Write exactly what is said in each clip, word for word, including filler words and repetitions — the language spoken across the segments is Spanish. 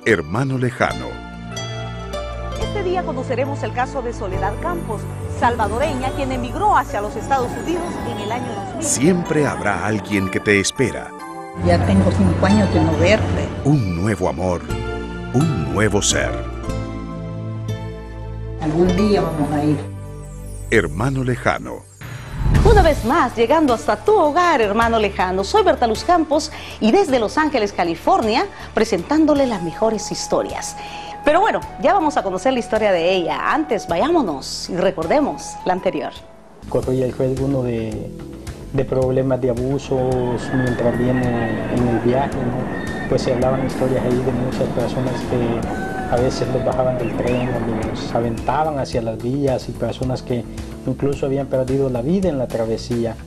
Hermano lejano. Este día conoceremos el caso de Soledad Campos, salvadoreña, quien emigró hacia los Estados Unidos en el año dos mil. Siempre habrá alguien que te espera. Ya tengo cinco años de no verle. Un nuevo amor, un nuevo ser. Algún día vamos a ir. Hermano lejano. Una vez más, llegando hasta tu hogar, hermano lejano. Soy Berta Luz Campos y desde Los Ángeles, California, presentándole las mejores historias. Pero bueno, ya vamos a conocer la historia de ella. Antes, vayámonos y recordemos la anterior. Corría el riesgo uno de, de problemas de abusos mientras viene en el viaje, ¿no? Pues se hablaban historias ahí de muchas personas que a veces los bajaban del tren o los aventaban hacia las vías, y personas que incluso habían perdido la vida en la travesía.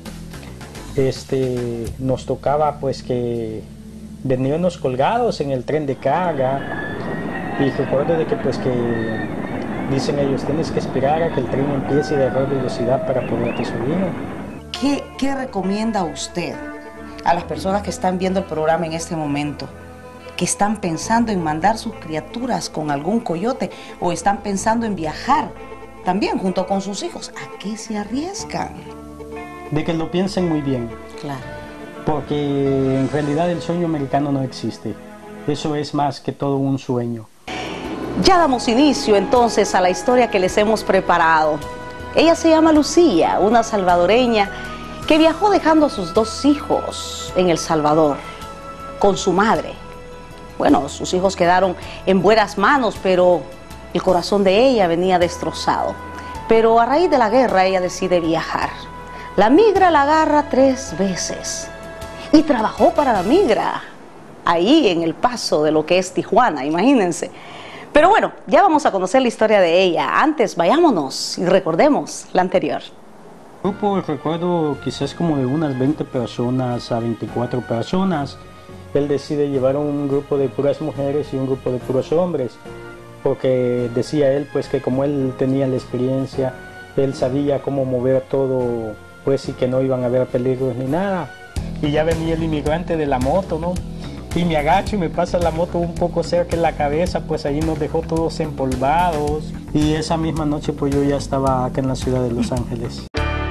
Este, nos tocaba pues que veníamos colgados en el tren de carga, y recuerdo de que pues que dicen ellos, tienes que esperar a que el tren empiece a agarrar velocidad para poderte subir. ¿Qué, ¿Qué recomienda usted a las personas que están viendo el programa en este momento, que están pensando en mandar sus criaturas con algún coyote o están pensando en viajar también junto con sus hijos? ¿A qué se arriesgan? De que lo piensen muy bien. Claro. Porque en realidad el sueño americano no existe. Eso es más que todo un sueño. Ya damos inicio entonces a la historia que les hemos preparado. Ella se llama Lucía, una salvadoreña que viajó dejando a sus dos hijos en El Salvador con su madre. Bueno, sus hijos quedaron en buenas manos, pero el corazón de ella venía destrozado. Pero a raíz de la guerra ella decide viajar. La migra la agarra tres veces y trabajó para la migra ahí en el paso de lo que es Tijuana, imagínense. Pero bueno, ya vamos a conocer la historia de ella. Antes, vayámonos y recordemos la anterior. Grupo, recuerdo quizás como de unas veinte personas a veinticuatro personas. Él decide llevar un grupo de puras mujeres y un grupo de puros hombres, porque decía él pues que como él tenía la experiencia, él sabía cómo mover todo, pues, y que no iban a haber peligros ni nada. Y ya venía el inmigrante de la moto, ¿no? Y me agacho y me pasa la moto un poco cerca en la cabeza, pues allí nos dejó todos empolvados. Y esa misma noche pues yo ya estaba acá en la ciudad de Los Ángeles.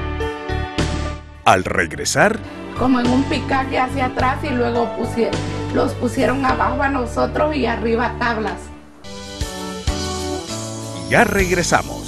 Al regresar, como en un picaje hacia atrás, y luego pusieron, los pusieron abajo a nosotros y arriba tablas. ya regresamos.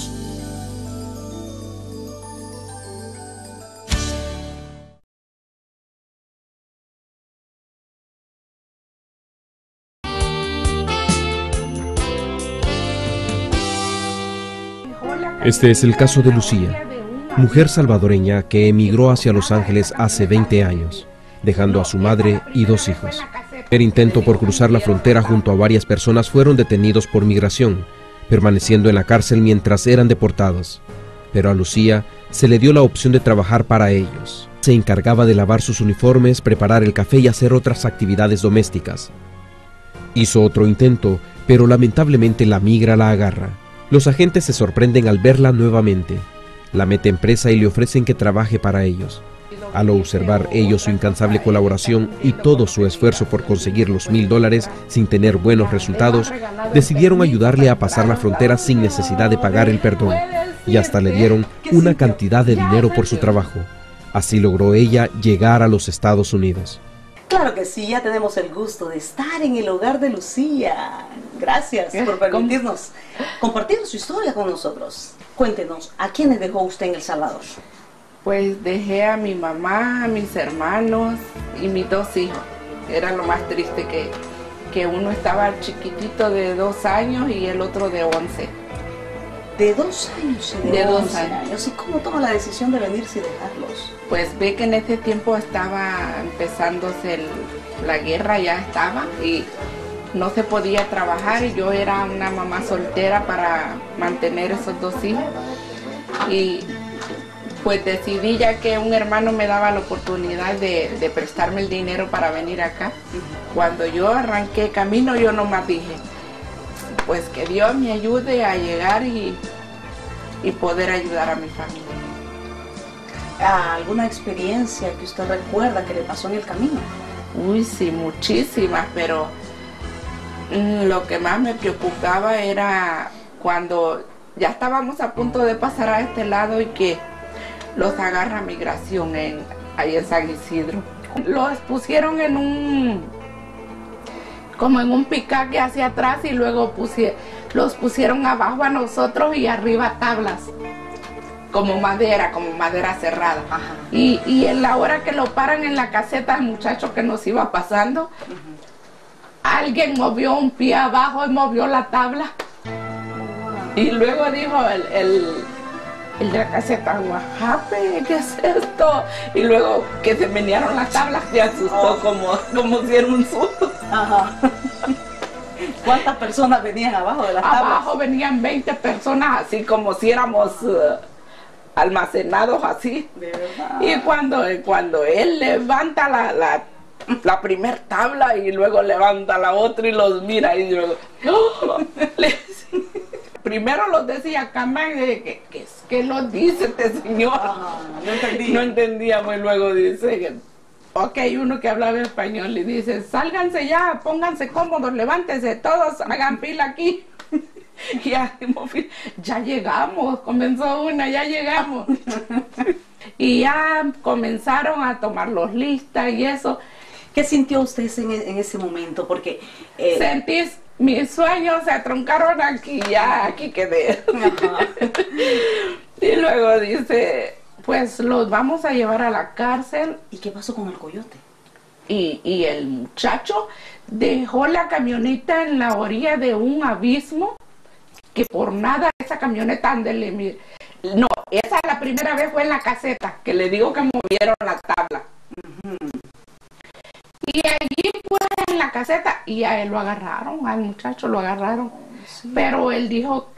Este es el caso de Lucía, mujer salvadoreña que emigró hacia Los Ángeles hace veinte años, dejando a su madre y dos hijos. El intento por cruzar la frontera junto a varias personas fueron detenidos por migración, permaneciendo en la cárcel mientras eran deportados. Pero a Lucía se le dio la opción de trabajar para ellos. Se encargaba de lavar sus uniformes, preparar el café y hacer otras actividades domésticas. Hizo otro intento, pero lamentablemente la migra la agarra. Los agentes se sorprenden al verla nuevamente. La meten presa y le ofrecen que trabaje para ellos. Al observar ellos su incansable colaboración y todo su esfuerzo por conseguir los mil dólares sin tener buenos resultados, decidieron ayudarle a pasar la frontera sin necesidad de pagar el perdón, y hasta le dieron una cantidad de dinero por su trabajo. Así logró ella llegar a los Estados Unidos. Claro que sí, ya tenemos el gusto de estar en el hogar de Lucía. Gracias por permitirnos compartir su historia con nosotros. Cuéntenos, ¿a quiénes dejó usted en El Salvador? Pues dejé a mi mamá, a mis hermanos y mis dos hijos. Era lo más triste, que, que uno estaba chiquitito de dos años y el otro de once. De dos años y de, de once dos años. años. ¿Y cómo toma la decisión de venirse y dejarlos? Pues ve que en ese tiempo estaba empezándose el, la guerra, ya estaba, y no se podía trabajar, y yo era una mamá soltera para mantener esos dos hijos. Y pues decidí, ya que un hermano me daba la oportunidad de, de prestarme el dinero para venir acá. Cuando yo arranqué camino, yo nomás dije, pues que Dios me ayude a llegar y, y poder ayudar a mi familia. ¿Alguna experiencia que usted recuerda que le pasó en el camino? Uy, sí, muchísimas, pero Lo que más me preocupaba era cuando ya estábamos a punto de pasar a este lado y que los agarra migración en, ahí en San Isidro. Los pusieron en un, como en un picaque hacia atrás y luego pusie, los pusieron abajo a nosotros y arriba tablas, como madera, como madera cerrada. Ajá. Y, y en la hora que lo paran en la caseta, el muchacho que nos iba pasando, uh-huh. alguien movió un pie abajo y movió la tabla. Uh-huh. Y luego dijo el, el, el de la caseta, Guajape, ¿qué es esto? Y luego que se menearon las tablas, se asustó, oh. como, como si era un susto. Ajá. ¿Cuántas personas venían abajo de las tablas? Abajo venían veinte personas, así como si éramos uh, almacenados así. ¿De verdad? Y cuando, cuando él levanta la, la, la primer tabla y luego levanta la otra y los mira y luego... ¡Oh! Primero los decía Camán, ¿qué, qué, qué lo dice este señor? Ah, no entendía. No entendíamos y luego dice... Ok, uno que hablaba español y dice, sálganse ya, pónganse cómodos, levántense todos, hagan fila aquí. Y ya, ya llegamos, comenzó una, ya llegamos. Y ya comenzaron a tomar los listas y eso. ¿Qué sintió usted en, en ese momento? Porque eh... sentí, mis sueños se truncaron aquí, ya aquí quedé. Ajá. Y luego dice... Pues los vamos a llevar a la cárcel. ¿Y qué pasó con el coyote? Y, y el muchacho dejó la camioneta en la orilla de un abismo, que por nada esa camioneta andele. No, esa la primera vez fue en la caseta, que le digo que movieron la tabla. Uh-huh. Y allí fue en la caseta y a él lo agarraron, al muchacho lo agarraron. Sí. Pero él dijo...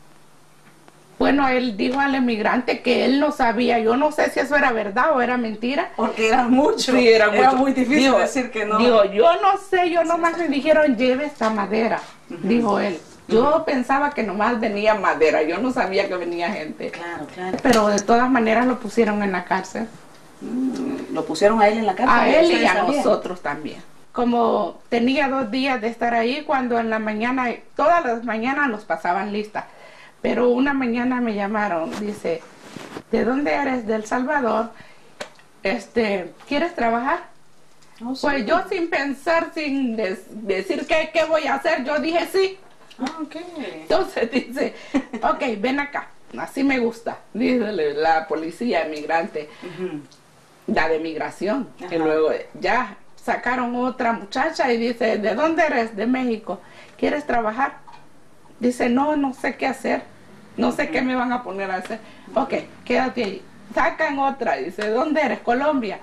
Bueno, él dijo al emigrante que él no sabía, yo no sé si eso era verdad o era mentira. Porque eran muchos, sí, era, era mucho. muy difícil digo, decir que no. Digo, yo no sé, yo nomás me dijeron, lleve esta madera, uh-huh. dijo él. Yo uh-huh. pensaba que nomás venía madera, yo no sabía que venía gente. Claro, claro. Pero de todas maneras lo pusieron en la cárcel. Mm, ¿Lo pusieron a él en la cárcel? A él y a sabían? Nosotros también. Como tenía dos días de estar ahí, cuando en la mañana, todas las mañanas nos pasaban listas. Pero una mañana me llamaron, dice, ¿de dónde eres? De El Salvador. Este, ¿quieres trabajar? Oh, sí. Pues yo sin pensar, sin des decir qué, qué voy a hacer, yo dije sí. Ah, okay. Entonces dice, ok, ven acá, así me gusta. Dice la policía emigrante, uh-huh. la de migración. Ajá. Y luego ya sacaron otra muchacha y dice, ¿de dónde eres? De México. ¿Quieres trabajar? Dice, no, no sé qué hacer, no sé qué me van a poner a hacer. Ok, quédate ahí. Sacan otra, dice, ¿dónde eres? Colombia.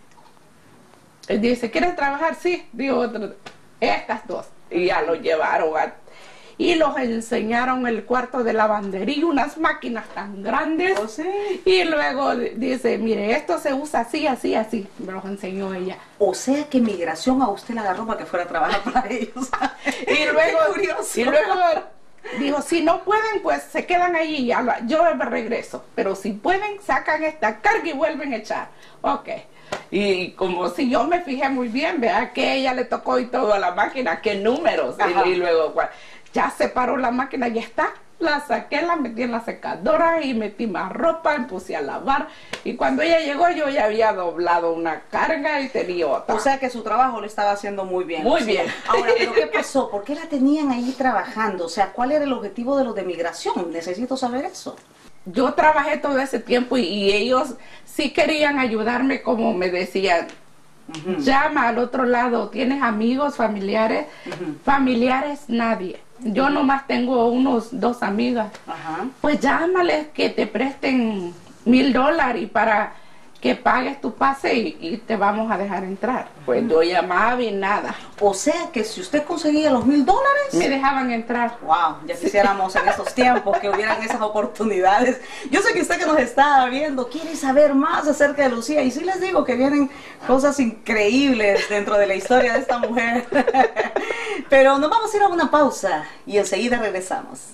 Dice, ¿quieres trabajar? Sí, digo otra. Estas dos. Y ya lo llevaron a... Y los enseñaron el cuarto de lavandería, unas máquinas tan grandes. ¿Oh, sí? Y luego dice, mire, esto se usa así, así, así. Me los enseñó ella. O sea que migración a usted la agarró para que fuera a trabajar para ellos. Y luego, y luego dijo, si no pueden, pues se quedan ahí, ya, yo me regreso. Pero si pueden, sacan esta carga y vuelven a echar. Ok. Y como si yo me fijé muy bien, vea que ella le tocó y todo a la máquina, qué números. Y, y luego ya se paró la máquina, ya está. La saqué, la metí en la secadora y metí más ropa, me puse a lavar. Y cuando ella llegó, yo ya había doblado una carga y tenía otra. O sea que su trabajo lo estaba haciendo muy bien. Muy bien. Ahora, ¿pero qué pasó? ¿Por qué la tenían ahí trabajando? O sea, ¿cuál era el objetivo de los de migración? Necesito saber eso. Yo trabajé todo ese tiempo y, y ellos sí querían ayudarme, como me decían. Uh-huh. Llama al otro lado, ¿tienes amigos, familiares? Uh-huh. Familiares, nadie. Yo nomás tengo unos dos amigas. Ajá. Pues llámales que te presten mil dólares para que pagues tu pase y, y te vamos a dejar entrar. Pues yo llamaba y nada. O sea que si usted conseguía los mil dólares, me dejaban entrar. Wow, ya quisiéramos en esos tiempos que hubieran esas oportunidades. Yo sé que usted que nos está viendo quiere saber más acerca de Lucía, y sí les digo que vienen cosas increíbles dentro de la historia de esta mujer. Pero nos vamos a ir a una pausa y enseguida regresamos.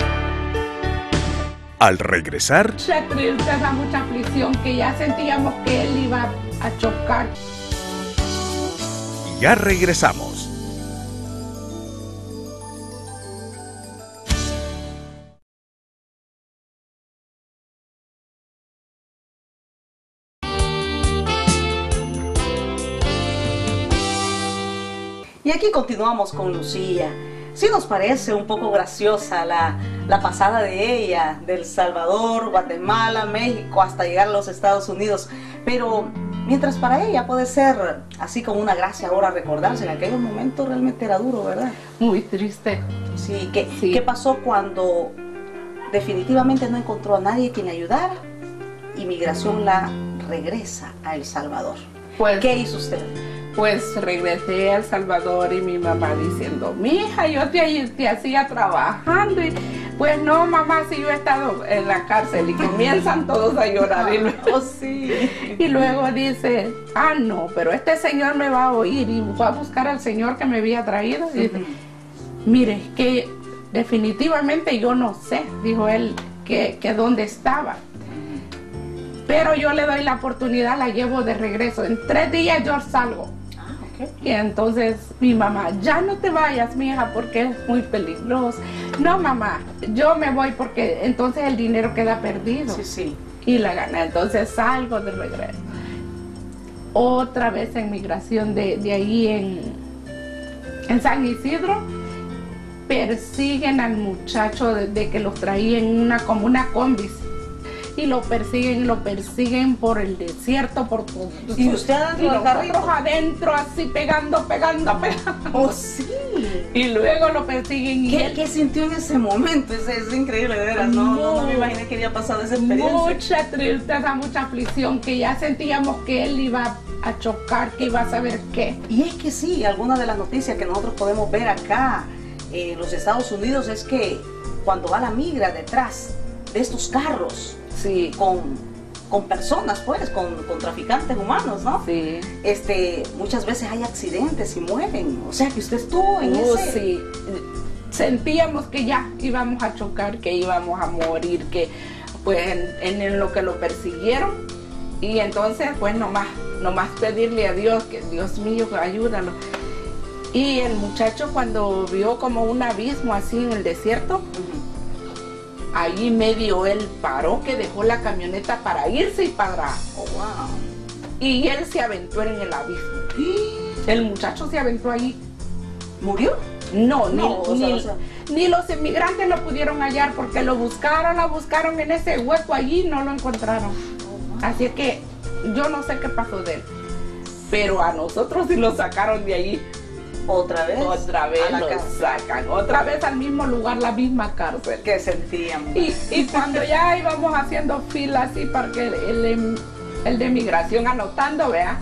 Al regresar, mucha tristeza, mucha aflicción, que ya sentíamos que él iba a chocar. Ya regresamos. Y aquí continuamos con Lucía. Sí nos parece un poco graciosa la, la pasada de ella, del Salvador, Guatemala, México, hasta llegar a los Estados Unidos. Pero mientras para ella puede ser así como una gracia ahora recordarse, en aquellos momentos realmente era duro, ¿verdad? Muy triste. Sí, ¿qué, Sí. ¿qué pasó cuando definitivamente no encontró a nadie quien le ayudara? Y Migración la regresa a El Salvador. Pues, ¿Qué hizo usted? Pues regresé a El Salvador y mi mamá diciendo, mija, yo te, te hacía trabajando. Y, pues no, mamá, si yo he estado en la cárcel. Y comienzan todos a llorar. Y luego, sí. y luego dice, ah, no, pero este señor me va a oír. Y fue a buscar al señor que me había traído. Y dice, mire, que definitivamente yo no sé, dijo él, que, que dónde estaba. Pero yo le doy la oportunidad, la llevo de regreso. En tres días yo salgo. Y entonces mi mamá, ya no te vayas, mi hija, porque es muy peligroso. No, mamá, yo me voy porque entonces el dinero queda perdido. Sí, sí. Y la gana, entonces salgo de regreso. Otra vez en Migración de, de ahí en, en San Isidro, persiguen al muchacho de, de que los traía en una, como una combi. Y lo persiguen, lo persiguen por el desierto, por todo. ¿Y usted adentro y del carrito? nosotros adentro, así pegando, pegando, pegando. Oh, sí. Y luego lo persiguen. Y ¿Qué, él, ¿Qué sintió en ese momento? Es, es increíble, de veras. No, no, no me imaginé que había pasado esa experiencia. mucha tristeza, mucha aflicción, que ya sentíamos que él iba a chocar, que iba a saber qué. Y es que sí, algunas de las noticias que nosotros podemos ver acá eh, en los Estados Unidos es que cuando va la migra detrás de estos carros, Sí, con, con personas, pues, con, con traficantes humanos, ¿no? sí. Este, muchas veces hay accidentes y mueren. O sea, que usted estuvo en Oh, ese... sí. Sentíamos que ya íbamos a chocar, que íbamos a morir, que pues en, en lo que lo persiguieron. Y entonces, pues nomás, nomás pedirle a Dios, que Dios mío, ayúdalo. Y el muchacho cuando vio como un abismo así en el desierto, ahí medio él paró, que dejó la camioneta para irse y para... Oh, wow. Y él se aventó en el abismo. El muchacho se aventó ahí. ¿Murió? No, ni, No, o sea, ni, o sea. ni los inmigrantes lo pudieron hallar porque lo buscaron, lo buscaron en ese hueco allí y no lo encontraron. Así que yo no sé qué pasó de él. Pero a nosotros sí lo sacaron de ahí. ¿Otra vez? Otra vez A la lo cárcel. sacan. Otra vez al mismo lugar, la misma cárcel. ¿Qué sentíamos? Y, y cuando ya íbamos haciendo fila así para que el, el, el de migración anotando, vea,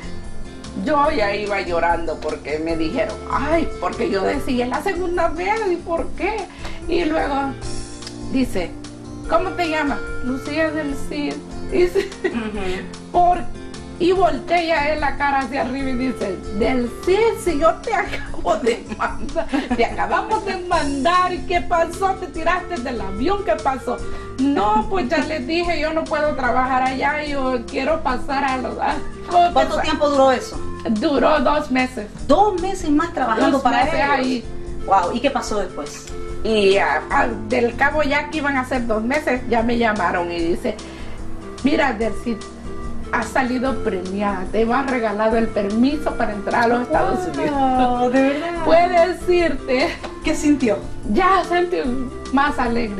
yo ya iba llorando porque me dijeron, ay, porque yo decía, es la segunda vez, ¿y por qué? Y luego dice, ¿cómo te llamas? Lucía del Cid. Dice, por y voltea él la cara hacia arriba y dice, del Cid, si yo te acabo de mandar, te acabamos de mandar, ¿y qué pasó? ¿Te tiraste del avión? ¿Qué pasó? No, pues ya les dije, yo no puedo trabajar allá, yo quiero pasar a los... ¿Cuánto tiempo duró eso? Duró dos meses. Dos meses más trabajando Dos para meses ellos. ahí. Wow, ¿y qué pasó después? Y a- a- del cabo ya que iban a ser dos meses, ya me llamaron y dice, mira, Delcy, has salido premiada, te hemos regalado el permiso para entrar a los Estados Unidos. Wow, de verdad. Puede decirte, ¿Qué sintió? ya sentí más alegre.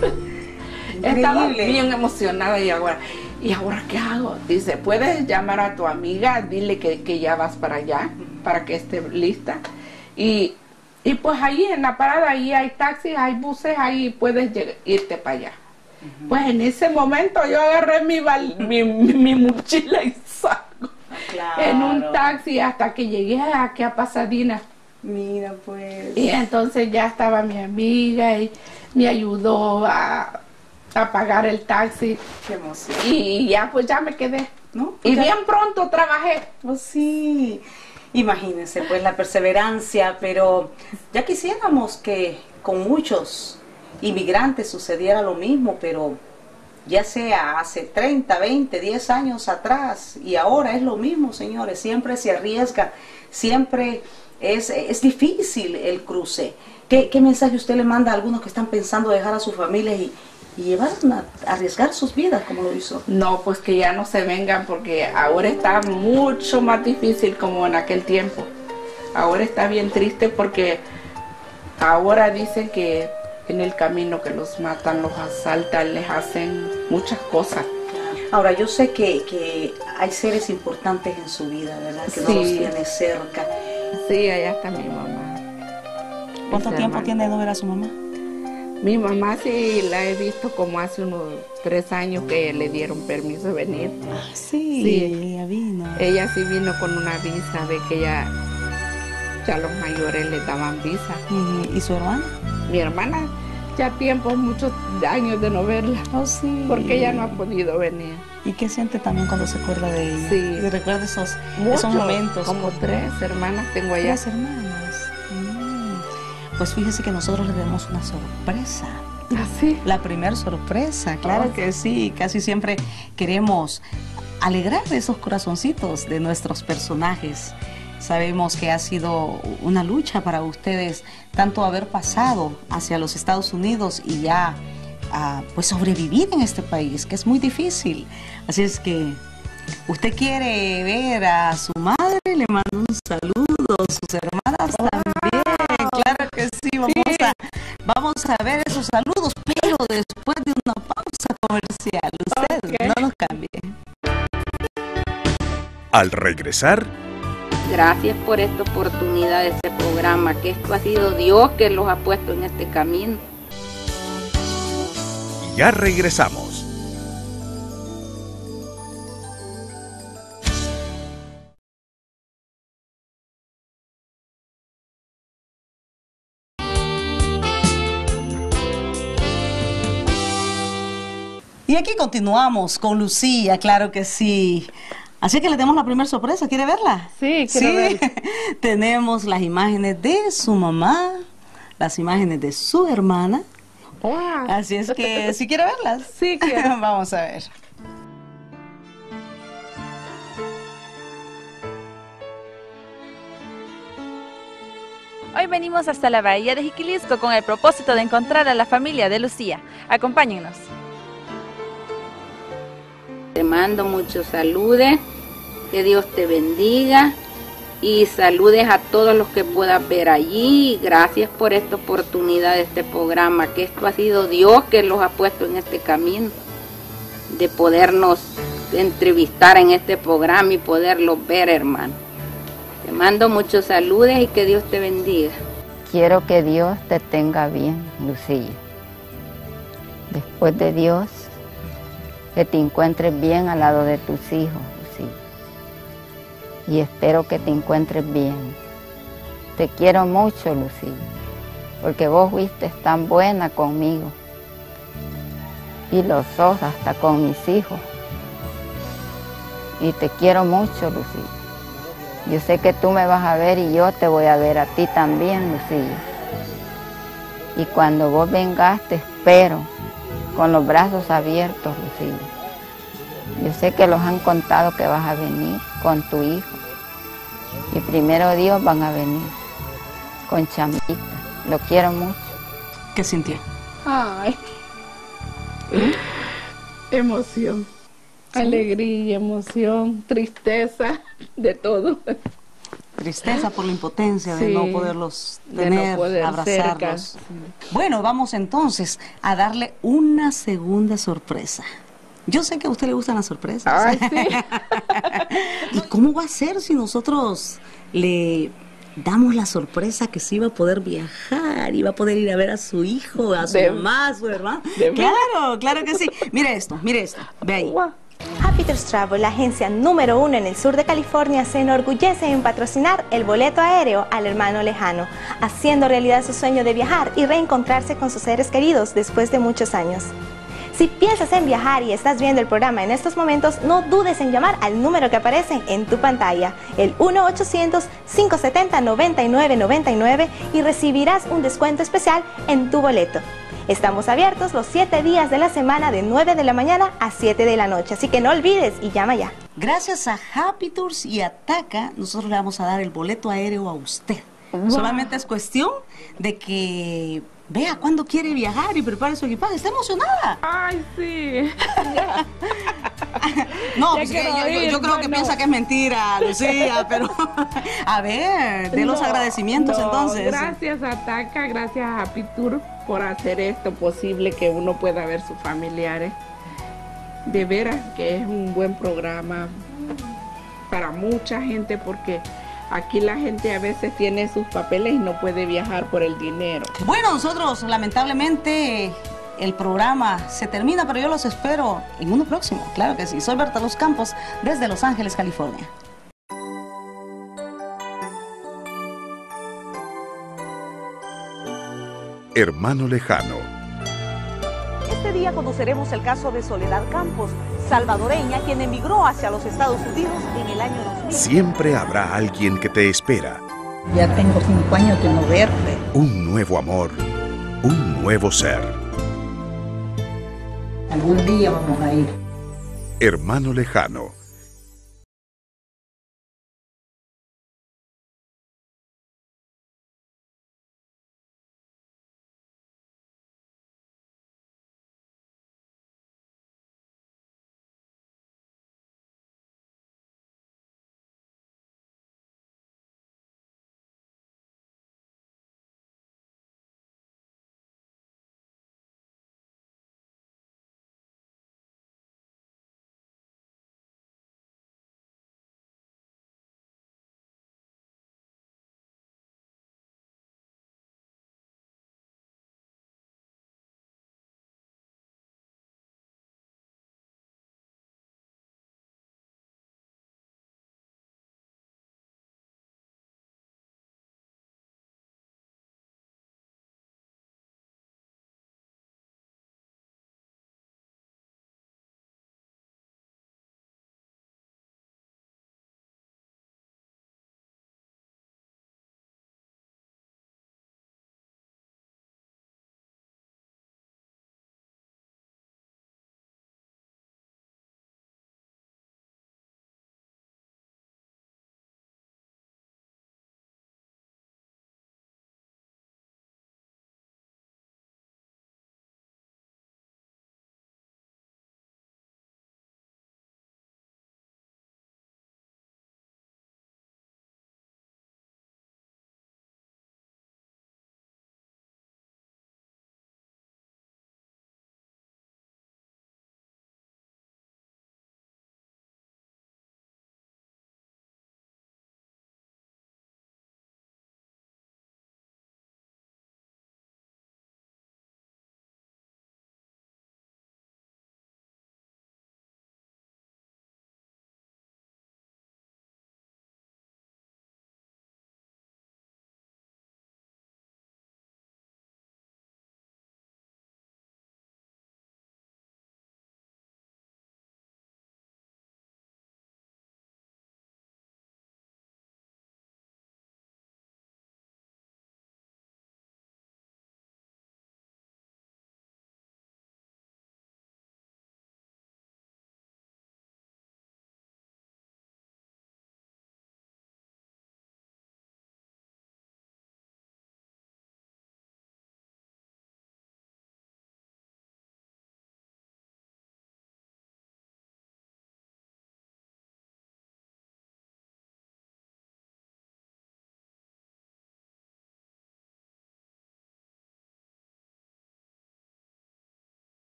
Estaba Increíble. bien emocionada y ahora, ¿y ahora qué hago? Dice, puedes llamar a tu amiga, dile que, que ya vas para allá, para que esté lista. Y, y pues ahí en la parada, ahí hay taxis, hay buses, ahí puedes lleg- irte para allá. Pues en ese momento yo agarré mi, val- mi, mi, mi mochila y salgo Claro. en un taxi hasta que llegué aquí a Pasadena. Mira, pues. Y entonces ya estaba mi amiga y me ayudó a, a pagar el taxi. Qué emoción. Y ya pues ya me quedé. ¿No? Y Ya- bien pronto trabajé. Oh, sí. Imagínense, pues, la perseverancia, pero ya quisiéramos que con muchos inmigrantes sucediera lo mismo, pero ya sea hace treinta, veinte, diez años atrás y ahora es lo mismo, señores. Siempre se arriesga, siempre es, es difícil el cruce. ¿Qué, ¿Qué mensaje usted le manda a algunos que están pensando dejar a sus familias y, y llevar a arriesgar sus vidas como lo hizo? No, pues que ya no se vengan porque ahora está mucho más difícil como en aquel tiempo. ahora está bien triste porque ahora dicen que en el camino que los matan, los asaltan, les hacen muchas cosas. Ahora, yo sé que, que hay seres importantes en su vida, ¿verdad? Que no Sí. los tiene cerca. Sí, allá está mi mamá. ¿Cuánto Esa tiempo hermana. tiene de no ver a su mamá? Mi mamá sí la he visto como hace unos tres años que le dieron permiso de venir. Ah, sí, Sí. ella vino. Ella sí vino con una visa, ve que ya, ya los mayores le daban visa. ¿Y, y su hermana? Mi hermana ya tiempo, muchos años de no verla, Oh, sí. porque ella no ha podido venir. ¿Y qué siente también cuando se acuerda de ella? Sí. ¿Y recuerda esos, Muchos, esos momentos? como tres hermanas tengo allá. Tres hermanas. Mm. Pues fíjese que nosotros le damos una sorpresa. Así. La primera sorpresa, claro Oh, que sí. Casi siempre queremos alegrar esos corazoncitos de nuestros personajes. Sabemos que ha sido una lucha para ustedes, tanto haber pasado hacia los Estados Unidos y ya ah, pues sobrevivir en este país, que es muy difícil. Así es que usted quiere ver a su madre, le mando un saludo, sus hermanas también. Claro que sí, vamos a, vamos a ver esos saludos, pero después de una pausa comercial. Usted Ok. no nos cambie. Al regresar, Gracias por esta oportunidad de este programa, que esto ha sido Dios que los ha puesto en este camino. ya regresamos. Y aquí continuamos con Lucía, claro que sí. Así que le tenemos la primera sorpresa, ¿quiere verla? Sí, quiero verla. Tenemos las imágenes de su mamá, las imágenes de su hermana. Wow. Así es que, ¿sí quiere verlas? Sí, quiero. Vamos a ver. Hoy venimos hasta la bahía de Jiquilisco con el propósito de encontrar a la familia de Lucía. Acompáñennos. Te mando muchos saludes, que Dios te bendiga y saludes a todos los que puedas ver allí. Gracias por esta oportunidad de este programa, que esto ha sido Dios que los ha puesto en este camino, de podernos entrevistar en este programa y poderlos ver, hermano. Te mando muchos saludos y que Dios te bendiga. Quiero que Dios te tenga bien, Lucía. Después de Dios, que te encuentres bien al lado de tus hijos, Lucía. Y espero que te encuentres bien. Te quiero mucho, Lucía, porque vos fuiste tan buena conmigo. Y lo sos hasta con mis hijos. Y te quiero mucho, Lucía. Yo sé que tú me vas a ver y yo te voy a ver a ti también, Lucía. Y cuando vos vengas te espero con los brazos abiertos, Lucía. Yo sé que los han contado que vas a venir con tu hijo. Y primero Dios van a venir con Chambita. Lo quiero mucho. ¿Qué sintió? Ay. Emoción. Alegría, emoción, tristeza, de todo. Tristeza por la impotencia de Sí, no poderlos de no tener, poder abrazarlos. cerca. Bueno, vamos entonces a darle una segunda sorpresa. Yo sé que a usted le gustan las sorpresas. Ay, sí. ¿Y cómo va a ser si nosotros le damos la sorpresa que sí iba a poder viajar, iba a poder ir a ver a su hijo, a su De- mamá, a su hermano? de- Claro, claro que sí. Mire esto, mire esto. Ve ahí. Guau. Happy Tours Travel, la agencia número uno en el sur de California, se enorgullece en patrocinar el boleto aéreo al hermano lejano, haciendo realidad su sueño de viajar y reencontrarse con sus seres queridos después de muchos años. Si piensas en viajar y estás viendo el programa en estos momentos, no dudes en llamar al número que aparece en tu pantalla, el uno ochocientos, cinco setenta, noventa y nueve noventa y nueve, y recibirás un descuento especial en tu boleto. Estamos abiertos los siete días de la semana de nueve de la mañana a siete de la noche, así que no olvides y llama ya. Gracias a Happy Tours y a TACA, nosotros le vamos a dar el boleto aéreo a usted. Wow. Solamente es cuestión de que vea cuándo quiere viajar y prepare su equipaje. ¿Está emocionada? Ay, sí. No, Ya pues, quiero yo, yo- ir, yo creo que bueno. piensa que es mentira, Lucía, pero a ver, de los No, agradecimientos no, entonces. Gracias a TACA, gracias a Pitur por hacer esto posible, que uno pueda ver sus familiares. De veras que es un buen programa para mucha gente, porque aquí la gente a veces tiene sus papeles y no puede viajar por el dinero. Bueno, nosotros lamentablemente el programa se termina, pero yo los espero en uno próximo, claro que sí. Soy Berta Luz Campos desde Los Ángeles, California. Hermano lejano. Este día conoceremos el caso de Soledad Campos, salvadoreña, quien emigró hacia los Estados Unidos en el año dos mil. Siempre habrá alguien que te espera. Ya tengo cinco años de no verle. Un nuevo amor. Un nuevo ser. Algún día vamos a ir. Hermano lejano.